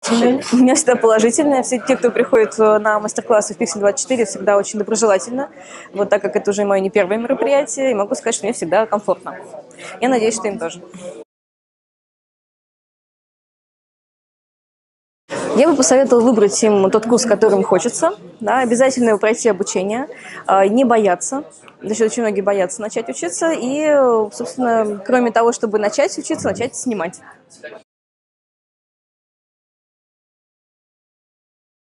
У меня всегда положительное. Все те, кто приходит на мастер-классы в Pixel 24, всегда очень доброжелательно. Вот так как это уже мое не первое мероприятие, и могу сказать, что мне всегда комфортно. Я надеюсь, что им тоже. Я бы посоветовала выбрать им тот курс, которым хочется, да, обязательно пройти обучение, не бояться, потому что очень многие боятся начать учиться, и, собственно, кроме того, чтобы начать учиться, начать снимать.